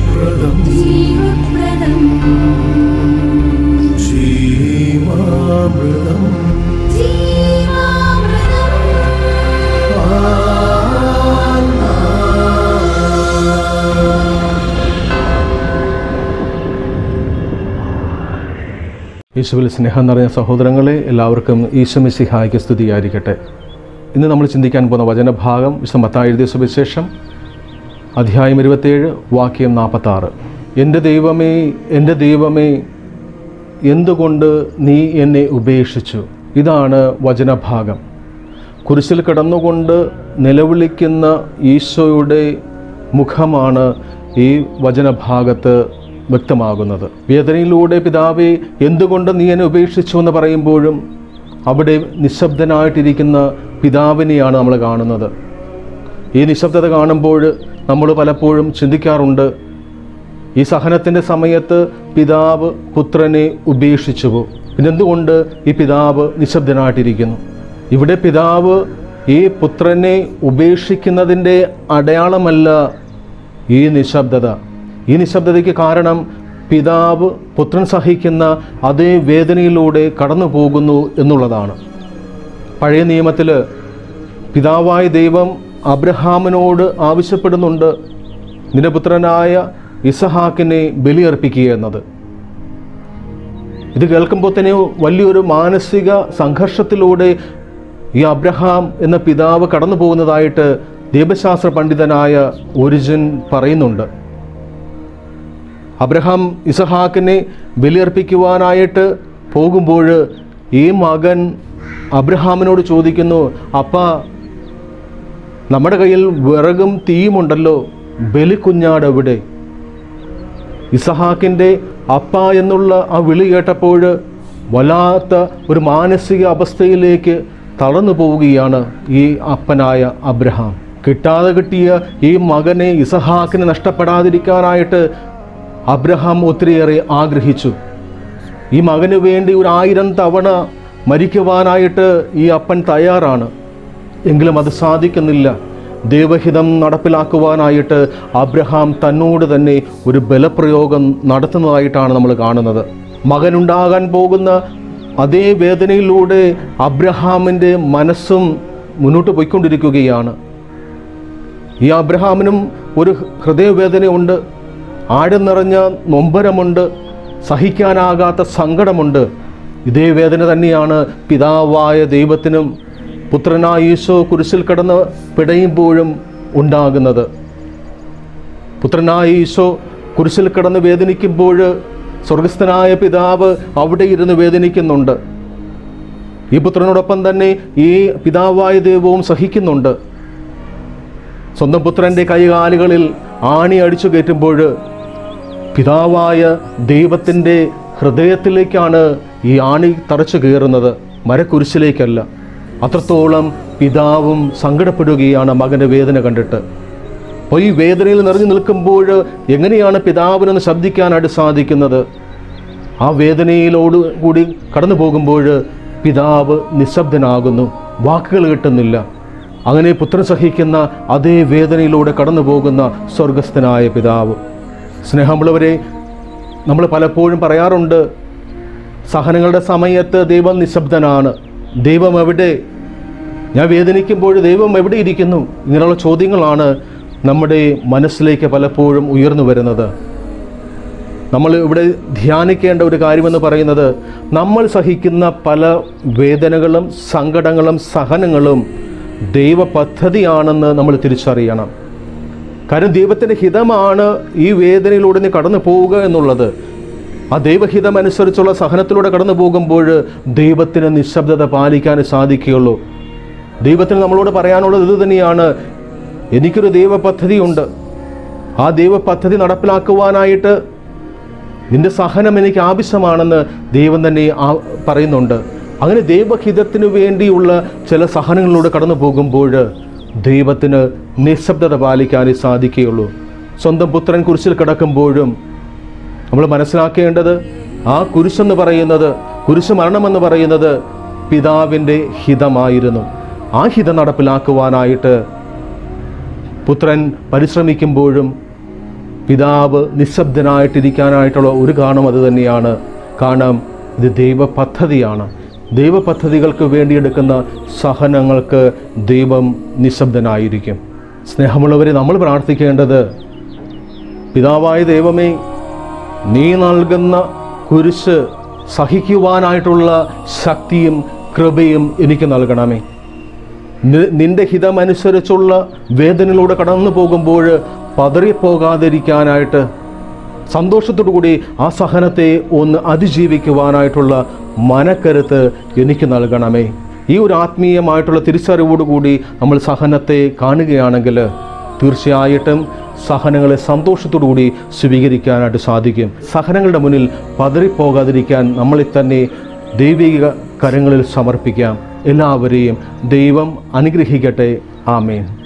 യേശുവിൽ സ്നേഹം നിറഞ്ഞ സഹോദരങ്ങളെ, എല്ലാവർക്കും ഈശോ മിശിഹായ്ക്ക് സ്തുതിയായിരിക്കട്ടെ. ഇന്ന് നമ്മൾ ചിന്തിക്കാൻ പോകുന്ന വചനഭാഗം വിശുദ്ധ മത്തായി എഴുതിയ സുവിശേഷം അധ്യായം 27 വാക്യം 46. എൻ്റെ ദൈവമേ, എൻ്റെ ദൈവമേ, എന്തുകൊണ്ട് നീ എന്നെ ഉപേക്ഷിച്ചു? ഇതാണ് വചനഭാഗം. കുരിശിൽ കിടന്നുകൊണ്ട് നിലവിളിക്കുന്ന ഈശോയുടെ മുഖമാണ് ഈ വചനഭാഗത്ത് വ്യക്തമാകുന്നത്. വേദനയിലൂടെ പിതാവേ, എന്തുകൊണ്ട് നീ എന്നെ ഉപേക്ഷിച്ചു എന്ന് പറയുമ്പോഴും അവിടെ നിശബ്ദനായിട്ടിരിക്കുന്ന പിതാവിനെയാണ് നമ്മൾ കാണുന്നത്. ഈ നിശബ്ദത കാണുമ്പോൾ നമ്മൾ പലപ്പോഴും ചിന്തിക്കാറുണ്ട്, ഈ സഹനത്തിൻ്റെ സമയത്ത് പിതാവ് പുത്രനെ ഉപേക്ഷിച്ചുവോ? പിന്നെന്തുകൊണ്ട് ഈ പിതാവ് നിശബ്ദനായിട്ടിരിക്കുന്നു? ഇവിടെ പിതാവ് ഈ പുത്രനെ ഉപേക്ഷിക്കുന്നതിൻ്റെ അടയാളമല്ല ഈ നിശബ്ദത. ഈ നിശബ്ദതയ്ക്ക് കാരണം പിതാവ് പുത്രൻ സഹിക്കുന്ന അതേ വേദനയിലൂടെ കടന്നു പോകുന്നു എന്നുള്ളതാണ്. പഴയ നിയമത്തിൽ പിതാവായ ദൈവം അബ്രഹാമിനോട് ആവശ്യപ്പെടുന്നുണ്ട്, നിന്റെ പുത്രനായ ഇസഹാക്കിനെ ബലിയർപ്പിക്കുക എന്നത്. ഇത് കേൾക്കുമ്പോൾ തന്നെ വലിയൊരു മാനസിക സംഘർഷത്തിലൂടെ ഈ അബ്രഹാം എന്ന പിതാവ് കടന്നു പോകുന്നതായിട്ട് ദൈവശാസ്ത്ര പണ്ഡിതനായ ഒരിജിൻ പറയുന്നുണ്ട്. അബ്രഹാം ഇസഹാക്കിനെ ബലിയർപ്പിക്കുവാനായിട്ട് പോകുമ്പോൾ ഈ മകൻ അബ്രഹാമിനോട് ചോദിക്കുന്നു, അപ്പാ, നമ്മുടെ കയ്യിൽ വിറകും തീയുമുണ്ടല്ലോ, ബലിക്കുഞ്ഞാട് എവിടെ? ഇസഹാക്കിൻ്റെ അപ്പ എന്നുള്ള ആ വിളി കേട്ടപ്പോൾ വല്ലാത്ത ഒരു മാനസിക അവസ്ഥയിലേക്ക് തളർന്നു പോവുകയാണ് ഈ അപ്പനായ അബ്രഹാം. കിട്ടാതെ കിട്ടിയ ഈ മകനെ ഇസഹാക്കിന് നഷ്ടപ്പെടാതിരിക്കാനായിട്ട് അബ്രഹാം ഒത്തിരിയേറെ ആഗ്രഹിച്ചു. ഈ മകന് വേണ്ടി 1000 തവണ മരിക്കുവാനായിട്ട് ഈ അപ്പൻ തയ്യാറാണ്. എങ്കിലും അത് സാധിക്കുന്നില്ല. ദൈവഹിതം നടപ്പിലാക്കുവാനായിട്ട് അബ്രഹാം തന്നോട് തന്നെ ഒരു ബലപ്രയോഗം നടത്തുന്നതായിട്ടാണ് നമ്മൾ കാണുന്നത്. മകനുണ്ടാകാൻ പോകുന്ന അതേ വേദനയിലൂടെ അബ്രഹാമിൻ്റെ മനസ്സും മുന്നോട്ട് പോയിക്കൊണ്ടിരിക്കുകയാണ്. ഈ അബ്രഹാമിനും ഒരു ഹൃദയവേദനയുണ്ട്, ആഴം നിറഞ്ഞ നൊമ്പരമുണ്ട്, സഹിക്കാനാകാത്ത സങ്കടമുണ്ട്. ഇതേ വേദന തന്നെയാണ് പിതാവായ ദൈവത്തിനും പുത്രനായ ഈശോ കുരിശിൽ കിടന്ന് പിടയുമ്പോഴും ഉണ്ടാകുന്നത്. പുത്രനായ ഈശോ കുരിശിൽ കിടന്ന് വേദനിക്കുമ്പോൾ സ്വർഗസ്ഥനായ പിതാവ് അവിടെ ഇരുന്ന് വേദനിക്കുന്നുണ്ട്. ഈ പുത്രനോടൊപ്പം തന്നെ ഈ പിതാവായ ദൈവവും സഹിക്കുന്നുണ്ട്. സ്വന്തം പുത്രൻ്റെ കൈകാലുകളിൽ ആണി അടിച്ചു കയറ്റുമ്പോൾ പിതാവായ ദൈവത്തിൻ്റെ ഹൃദയത്തിലേക്കാണ് ഈ ആണി തറച്ചു കയറുന്നത്, മരക്കുരിശിലേക്കല്ല. അത്രത്തോളം പിതാവും സങ്കടപ്പെടുകയാണ് മകൻ്റെ വേദന കണ്ടിട്ട്. അപ്പോൾ ഈ വേദനയിൽ നിറഞ്ഞു നിൽക്കുമ്പോൾ എങ്ങനെയാണ് പിതാവിനൊന്ന് ശബ്ദിക്കാനായിട്ട് സാധിക്കുന്നത്? ആ വേദനയിലോട് കൂടി കടന്നു പോകുമ്പോൾ പിതാവ് നിശബ്ദനാകുന്നു, വാക്കുകൾ കിട്ടുന്നില്ല. അങ്ങനെ പുത്രൻ സഹിക്കുന്ന അതേ വേദനയിലൂടെ കടന്നു പോകുന്ന സ്വർഗസ്ഥനായ പിതാവ്. സ്നേഹമുള്ളവരെ, നമ്മൾ പലപ്പോഴും പറയാറുണ്ട്, സഹനങ്ങളുടെ സമയത്ത് ദൈവം നിശബ്ദനാണ്. ദൈവം എവിടെ? ഞാൻ വേദനിക്കുമ്പോൾ ദൈവം എവിടെ ഇരിക്കുന്നു? ഇങ്ങനെയുള്ള ചോദ്യങ്ങളാണ് നമ്മുടെ മനസ്സിലേക്ക് പലപ്പോഴും ഉയർന്നു വരുന്നത്. നമ്മൾ ഇവിടെ ധ്യാനിക്കേണ്ട ഒരു കാര്യമെന്ന് പറയുന്നത്, നമ്മൾ സഹിക്കുന്ന പല വേദനകളും സങ്കടങ്ങളും സഹനങ്ങളും ദൈവ പദ്ധതിയാണെന്ന് നമ്മൾ തിരിച്ചറിയണം. കാരണം ദൈവത്തിൻ്റെ ഹിതമാണ് ഈ വേദനയിലൂടെ നീ കടന്നു പോവുക എന്നുള്ളത്. ആ ദൈവഹിതം അനുസരിച്ചുള്ള സഹനത്തിലൂടെ കടന്നു പോകുമ്പോൾ ദൈവത്തിന് നിശബ്ദത പാലിക്കാൻ സാധിക്കുകയുള്ളൂ. ദൈവത്തിന് നമ്മളോട് പറയാനുള്ളത് ഇത് തന്നെയാണ്, എനിക്കൊരു ദൈവ പദ്ധതിയുണ്ട്. ആ ദൈവ പദ്ധതി നടപ്പിലാക്കുവാനായിട്ട് നിൻ്റെ സഹനം എനിക്ക് ആവശ്യമാണെന്ന് ദൈവം തന്നെ പറയുന്നുണ്ട്. അങ്ങനെ ദൈവഹിതത്തിനു വേണ്ടിയുള്ള ചില സഹനങ്ങളിലൂടെ കടന്നു പോകുമ്പോൾ ദൈവത്തിന് നിശബ്ദത പാലിക്കാനേ സാധിക്കുകയുള്ളൂ. സ്വന്തം പുത്രൻ കുരിശിൽ കിടക്കുമ്പോഴും നമ്മൾ മനസ്സിലാക്കേണ്ടത്, ആ കുരിശെന്ന് പറയുന്നത്, കുരിശ് മരണമെന്ന് പറയുന്നത് പിതാവിൻ്റെ ഹിതമായിരുന്നു. ആ ഹിതം നടപ്പിലാക്കുവാനായിട്ട് പുത്രൻ പരിശ്രമിക്കുമ്പോഴും പിതാവ് നിശബ്ദനായിട്ടിരിക്കാനായിട്ടുള്ള ഒരു കാരണം അത് തന്നെയാണ്. കാരണം ഇത് ദൈവ പദ്ധതിയാണ്. ദൈവ പദ്ധതികൾക്ക് വേണ്ടിയെടുക്കുന്ന സഹനങ്ങൾക്ക് ദൈവം നിശബ്ദനായിരിക്കും. സ്നേഹമുള്ളവരെ, നമ്മൾ പ്രാർത്ഥിക്കേണ്ടത്, പിതാവായ ദൈവമേ, നീ നൽകുന്ന കുരിശ് സഹിക്കുവാനായിട്ടുള്ള ശക്തിയും കൃപയും എനിക്ക് നൽകണമേ. നിന്റെ ഹിതമനുസരിച്ചുള്ള വേദനയിലൂടെ കടന്നു പോകുമ്പോൾ പതറിപ്പോകാതിരിക്കാനായിട്ട് സന്തോഷത്തോടു കൂടി ആ സഹനത്തെ ഒന്ന് അതിജീവിക്കുവാനായിട്ടുള്ള മനക്കരുത്ത് എനിക്ക് നൽകണമേ. ഈ ഒരു ആത്മീയമായിട്ടുള്ള തിരിച്ചറിവോടുകൂടി നമ്മൾ സഹനത്തെ കാണുകയാണെങ്കിൽ തീർച്ചയായിട്ടും സഹനങ്ങളെ സന്തോഷത്തോടു കൂടി സ്വീകരിക്കാനായിട്ട് സാധിക്കും. സഹനങ്ങളുടെ മുന്നിൽ പതറിപ്പോകാതിരിക്കാൻ നമ്മളെ തന്നെ ദൈവിക കരങ്ങളിൽ സമർപ്പിക്കാം. എല്ലാവരെയും ദൈവം അനുഗ്രഹിക്കട്ടെ. ആമേൻ.